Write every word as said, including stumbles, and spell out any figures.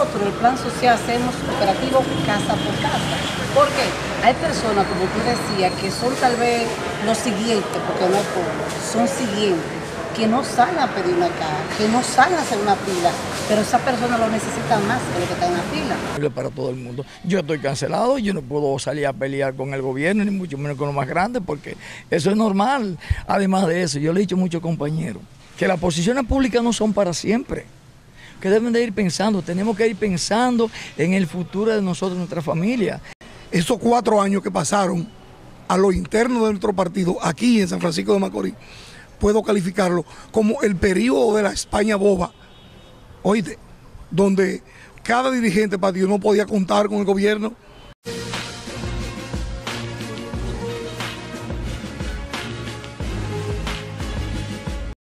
nosotros, el plan social, hacemos operativo casa por casa. ¿Por qué? Hay personas, como tú decías, que son tal vez los siguientes, porque no hay pueblo, son siguientes, que no salen a pedir una caja, que no salen a hacer una fila, pero esas personas lo necesitan más que los que están en la fila. Para todo el mundo. Yo estoy cancelado, yo no puedo salir a pelear con el gobierno, ni mucho menos con los más grandes, porque eso es normal. Además de eso, yo le he dicho a muchos compañeros que las posiciones públicas no son para siempre, que deben de ir pensando, tenemos que ir pensando en el futuro de nosotros, nuestra familia. Esos cuatro años que pasaron a lo interno de nuestro partido, aquí en San Francisco de Macorís, puedo calificarlo como el periodo de la España boba, oíste, donde cada dirigente partido no podía contar con el gobierno